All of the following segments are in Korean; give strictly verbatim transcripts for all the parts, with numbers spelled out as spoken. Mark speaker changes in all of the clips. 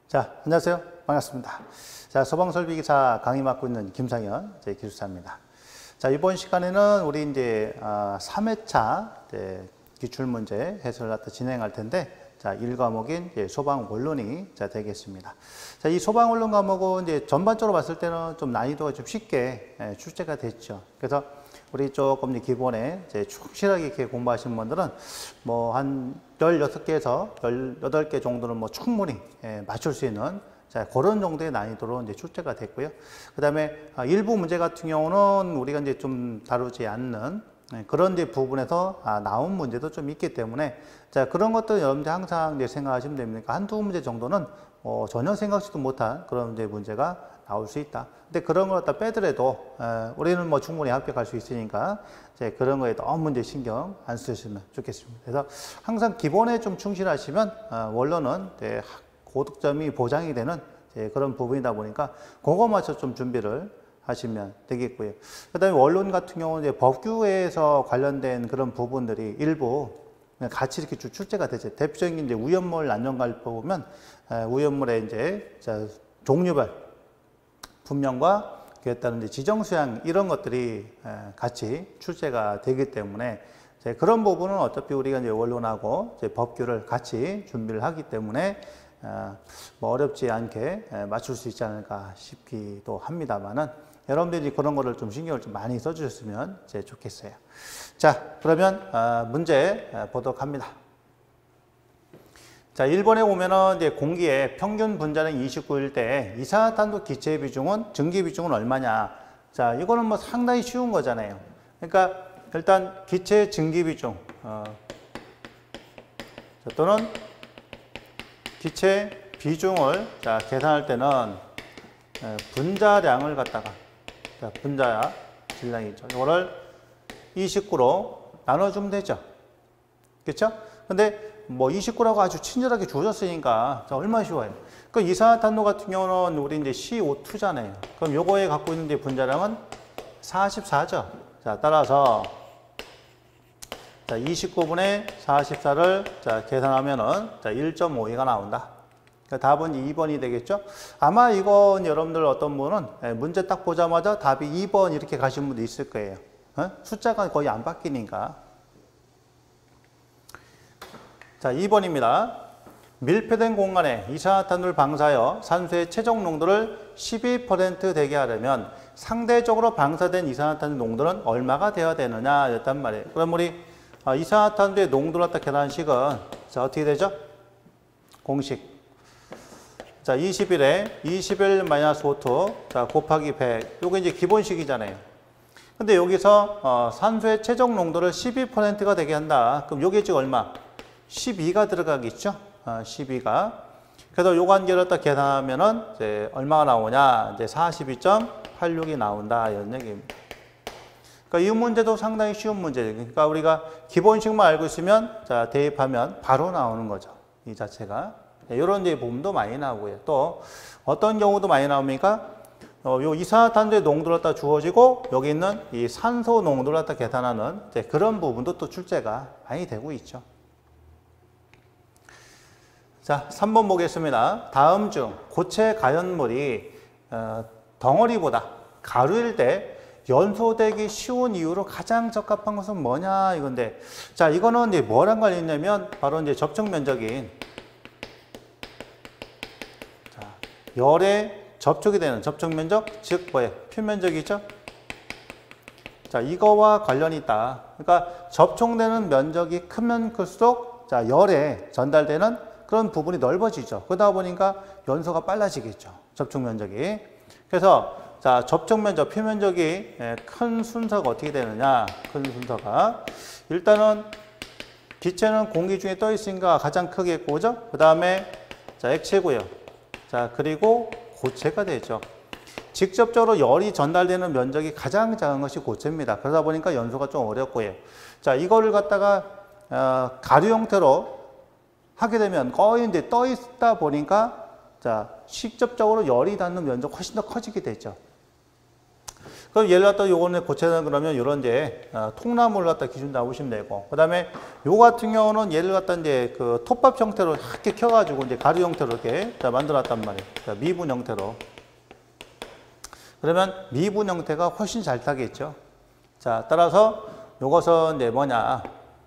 Speaker 1: 자, 안녕하세요. 반갑습니다. 자, 소방설비기사 강의 맡고 있는 김상현 제 기술사입니다. 자, 이번 시간에는 우리 이제 아, 삼 회차 이제 기출문제 해설을 갖다 진행할 텐데, 자, 일 과목인 이제 소방원론이 자 되겠습니다. 자, 이 소방원론 과목은 이제 전반적으로 봤을 때는 좀 난이도가 좀 쉽게 예, 출제가 됐죠. 그래서 우리 조금 이제 기본에 이제 충실하게 이렇게 공부하신 분들은 뭐 한 열여섯 개에서 열여덟 개 정도는 뭐 충분히 예, 맞출 수 있는 자, 그런 정도의 난이도로 이제 출제가 됐고요. 그 다음에 아, 일부 문제 같은 경우는 우리가 이제 좀 다루지 않는 예, 그런 이제 부분에서 아, 나온 문제도 좀 있기 때문에 자, 그런 것들 여러분들 항상 이제 생각하시면 됩니다. 한두 문제 정도는 어, 전혀 생각지도 못한 그런 이제 문제가 나올 수 있다. 근데 그런 걸 갖다 빼더라도 에, 우리는 뭐 충분히 합격할 수 있으니까 이제 그런 거에 너무 문제 신경 안 쓰시면 좋겠습니다. 그래서 항상 기본에 좀 충실하시면 어, 원론은 이제 고득점이 보장이 되는 이제 그런 부분이다 보니까 그거 맞춰 좀 준비를 하시면 되겠고요. 그다음에 원론 같은 경우는 이제 법규에서 관련된 그런 부분들이 일부 같이 이렇게 출제가 되죠. 대표적인 이제 우연물 안전관리법 보면 에, 우연물의 이제 자, 종류별 분명과 그에 따른 이제 지정수양 이런 것들이 같이 출제가 되기 때문에 그런 부분은 어차피 우리가 이제 원론하고 이제 법규를 같이 준비를 하기 때문에 뭐 어렵지 않게 맞출 수 있지 않을까 싶기도 합니다만은 여러분들이 그런 거를 좀 신경을 좀 많이 써주셨으면 이제 좋겠어요. 자, 그러면 문제 보도록 합니다. 자, 일 번에 보면은 이제 공기의 평균 분자량 이십구일 때 이산화탄소 기체 비중은 증기 비중은 얼마냐? 자, 이거는 뭐 상당히 쉬운 거잖아요. 그러니까 일단 기체 증기 비중 어, 자, 또는 기체 비중을 자, 계산할 때는 분자량을 갖다가 자, 분자 질량이죠. 이거를 이십구로 나눠주면 되죠. 그렇죠? 근데 뭐 이십구라고 아주 친절하게 주어졌으니까 자, 얼마나 쉬워요. 그 이산화탄소 같은 경우는 우리 이제 씨 오 투잖아요. 그럼 요거에 갖고 있는 이제 분자량은 사십사죠. 자, 따라서 자, 이십구 분의 사십사를 자, 계산하면은 자, 일 점 오이가 나온다. 그러니까 답은 이 번이 되겠죠. 아마 이건 여러분들 어떤 분은 문제 딱 보자마자 답이 이 번 이렇게 가신 분도 있을 거예요. 어? 숫자가 거의 안 바뀌니까. 자, 이 번입니다. 밀폐된 공간에 이산화탄소를 방사하여 산소의 최종 농도를 십이 퍼센트 되게 하려면 상대적으로 방사된 이산화탄소 농도는 얼마가 되어야 되느냐 였단 말이에요. 그럼 우리 이산화탄소의 농도를 갖다 계산한 식은 자, 어떻게 되죠? 공식. 자, 이십일에 이십일 마이너스 오 투 자, 곱하기 백. 요게 이제 기본식이잖아요. 근데 여기서 어, 산소의 최종 농도를 십이 퍼센트가 되게 한다. 그럼 요게 지금 얼마? 십이가 들어가겠죠? 어, 십이가. 그래서 요 관계를 딱 계산하면은 이제 얼마가 나오냐? 이제 사십이 점 팔육이 나온다. 이런 얘기입니다. 그러니까 이 문제도 상당히 쉬운 문제예요. 그러니까 우리가 기본식만 알고 있으면 자, 대입하면 바로 나오는 거죠. 이 자체가. 네, 이런 이제 부분도 많이 나오고요. 또 어떤 경우도 많이 나옵니까? 어, 요 이산화탄소의 농도를 갖다 주어지고 여기 있는 이 산소 농도를 갖다 계산하는 이제 그런 부분도 또 출제가 많이 되고 있죠. 자, 삼 번 보겠습니다. 다음 중 고체 가연물이 어, 덩어리보다 가루일 때 연소되기 쉬운 이유로 가장 적합한 것은 뭐냐 이건데, 자, 이거는 이제 뭐랑 관련있냐면 바로 이제 접촉 면적인 자, 열에 접촉이 되는 접촉 면적, 즉 뭐예요? 표면적이죠. 자, 이거와 관련이 있다. 그러니까 접촉되는 면적이 크면 클수록 자, 열에 전달되는 그런 부분이 넓어지죠. 그러다 보니까 연소가 빨라지겠죠. 접촉 면적이. 그래서 자, 접촉 면적, 표면적이 큰 순서가 어떻게 되느냐? 큰 순서가 일단은 기체는 공기 중에 떠 있으니까 가장 크겠고, 그죠? 그 다음에 자, 액체고요. 자, 그리고 고체가 되죠. 직접적으로 열이 전달되는 면적이 가장 작은 것이 고체입니다. 그러다 보니까 연소가 좀 어렵고요. 자, 이거를 갖다가 어, 가루 형태로 하게 되면 거의 이제 떠 있다 보니까 자, 직접적으로 열이 닿는 면적 훨씬 더 커지게 되죠. 그럼 예를 갖다 요거는 고쳐야 그러면 이런 이제 어, 통나무를 갖다 기준 나오시면 되고, 그 다음에 요 같은 경우는 예를 갖다 이제 그 톱밥 형태로 이렇게 켜가지고 이제 가루 형태로 이렇게 자, 만들어놨단 말이에요. 자, 미분 형태로. 그러면 미분 형태가 훨씬 잘 타겠죠. 자, 따라서 요것은 이제 뭐냐.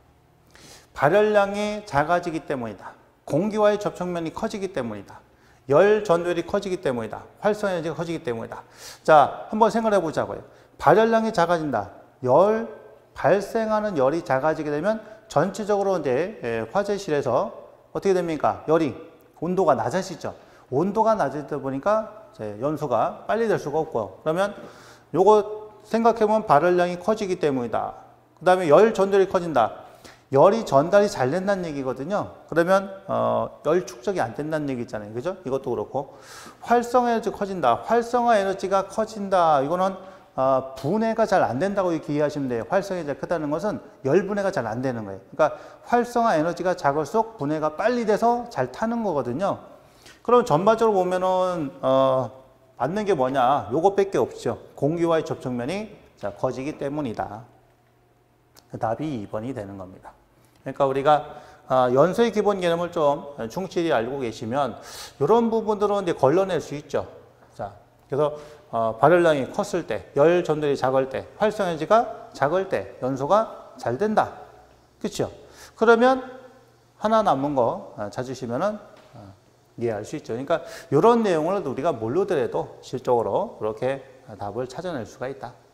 Speaker 1: 발열량이 작아지기 때문이다. 공기와의 접촉면이 커지기 때문이다. 열 전도율이 커지기 때문이다. 활성 에너지가 커지기 때문이다. 자, 한번 생각해 보자고요. 발열량이 작아진다. 열, 발생하는 열이 작아지게 되면 전체적으로 이제 화재실에서 어떻게 됩니까? 열이, 온도가 낮아지죠. 온도가 낮아지다 보니까 연소가 빨리 될 수가 없고요. 그러면 요거 생각해 보면 발열량이 커지기 때문이다. 그 다음에 열 전도율이 커진다. 열이 전달이 잘 된다는 얘기거든요. 그러면 어, 열 축적이 안 된다는 얘기 있잖아요. 그죠? 이것도 그렇고 활성화 에너지가 커진다. 활성화 에너지가 커진다. 이거는 어, 분해가 잘 안 된다고 이렇게 이해하시면 돼요. 활성화 에너지가 크다는 것은 열 분해가 잘 안 되는 거예요. 그러니까 활성화 에너지가 작을수록 분해가 빨리 돼서 잘 타는 거거든요. 그럼 전반적으로 보면은 어, 맞는 게 뭐냐? 요것밖에 없죠. 공기와의 접촉면이 자, 커지기 때문이다. 답이 이 번이 되는 겁니다. 그러니까 우리가 연소의 기본 개념을 좀 충실히 알고 계시면 이런 부분들은 이제 걸러낼 수 있죠. 자, 그래서 어, 발열량이 컸을 때, 열 전도율이 작을 때, 활성 에너지가 작을 때 연소가 잘 된다. 그렇죠? 그러면 하나 남은 거 찾으시면은 어, 이해할 수 있죠. 그러니까 이런 내용을 우리가 모르더라도 실적으로 그렇게 답을 찾아낼 수가 있다.